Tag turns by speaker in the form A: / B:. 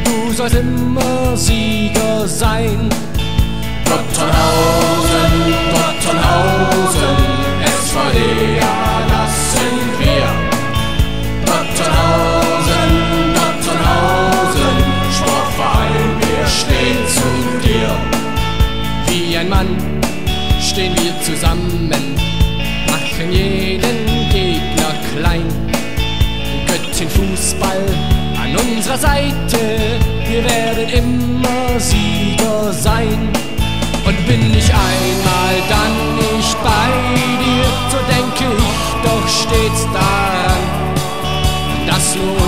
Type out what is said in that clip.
A: du sollst immer Sieger sein.
B: Dottonhausen, Dottonhausen, SVD, ja, das sind wir. Dottonhausen, Dottonhausen, Sportverein, wir stehen zu dir.
A: Wie ein Mann stehen wir zusammen, machen jeden Gegner klein. Göttin Fußball an unserer Seite, wir werden immer Sieger sein. Und bin ich einmal dann nicht bei dir, so denke ich doch stets daran, dass nur